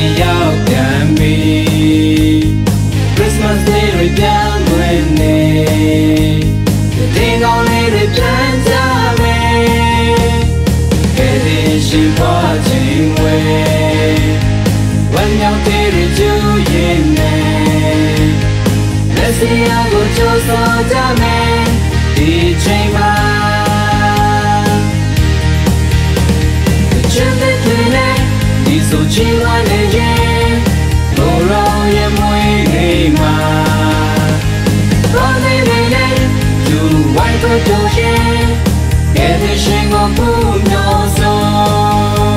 ရောက်ပြန်ပြီ Christmas Day တွေပြန်ဝင်နေဒီကောင်းလေးတွေပြန်ကြမယ်ကဲဒီရှင်ပွားခြင်းဝဲဝမ်းမြောက်တဲ့ကျူးရင်နေလက်စီယာကိုကြိုးစားကြမယ်ဒီချိန်မှာချစ်တဲ့သူနဲ့ဒီဆိုချင်လာနေရင်ဘောရောရဲ့မွေးနေမှာဘာနေနေသူဝိုင်းတော့ကြရင်ကဲတဲ့ရှင်ကိုပူမျောဆုံး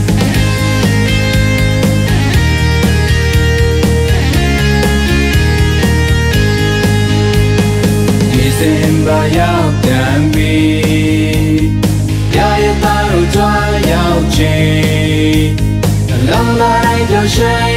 ဒီစင်ဘာရောက်ပြန်ပြီရရသားတို့ကြွားရောက်ချင်းလုံးလိုက်ပြောရှင်